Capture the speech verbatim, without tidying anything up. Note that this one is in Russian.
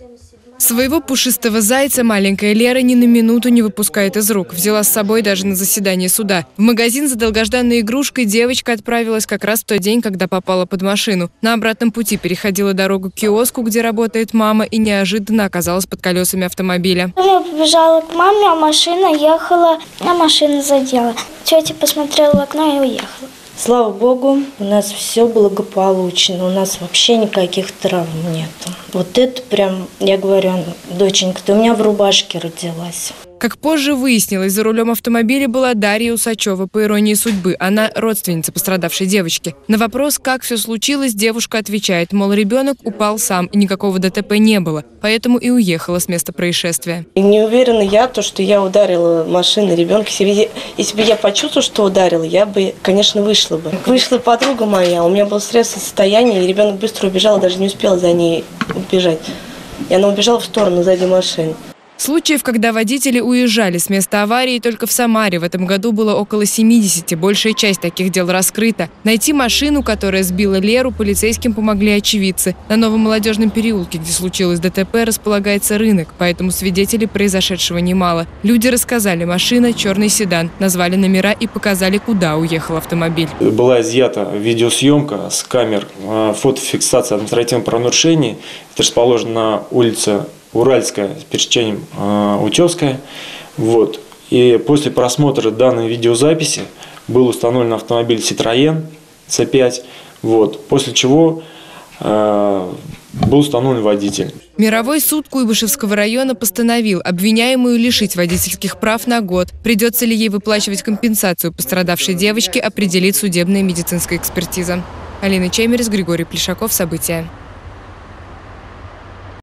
Своего пушистого зайца маленькая Лера ни на минуту не выпускает из рук. Взяла с собой даже на заседание суда. В магазин за долгожданной игрушкой девочка отправилась как раз в тот день, когда попала под машину. На обратном пути переходила дорогу к киоску, где работает мама, и неожиданно оказалась под колесами автомобиля. Я побежала к маме, а машина ехала, а машина задела. Тетя посмотрела в окно и уехала. Слава Богу, у нас все благополучно, у нас вообще никаких травм нету. Вот это прям, я говорю, доченька, ты у меня в рубашке родилась. Как позже выяснилось, за рулем автомобиля была Дарья Усачева, по иронии судьбы. Она родственница пострадавшей девочки. На вопрос, как все случилось, девушка отвечает, мол, ребенок упал сам, и никакого ДТП не было, поэтому и уехала с места происшествия. И не уверена я, то, что я ударила машиной ребенка. Если бы я почувствовала, что ударила, я бы, конечно, вышла бы. Вышла подруга моя, у меня было стрессовое состояние, и ребенок быстро убежал, даже не успела за ней убежать. И она убежала в сторону сзади машины. Случаев, когда водители уезжали с места аварии, только в Самаре в этом году было около семидесяти. Большая часть таких дел раскрыта. Найти машину, которая сбила Леру, полицейским помогли очевидцы. На Новом Молодежном переулке, где случилось ДТП, располагается рынок, поэтому свидетелей произошедшего немало. Люди рассказали: машина – черный седан, назвали номера и показали, куда уехал автомобиль. Была изъята видеосъемка с камер, фотофиксация административного правонарушения. Это расположено на улице Уральская с пересечением э, Утевская. Вот. И после просмотра данной видеозаписи был установлен автомобиль Citroën Си пять. Вот. После чего э, был установлен водитель. Мировой суд Куйбышевского района постановил обвиняемую лишить водительских прав на год. Придется ли ей выплачивать компенсацию пострадавшей девочке, определит судебная медицинская экспертиза. Алина Чемерис, Григорий Плешаков. События.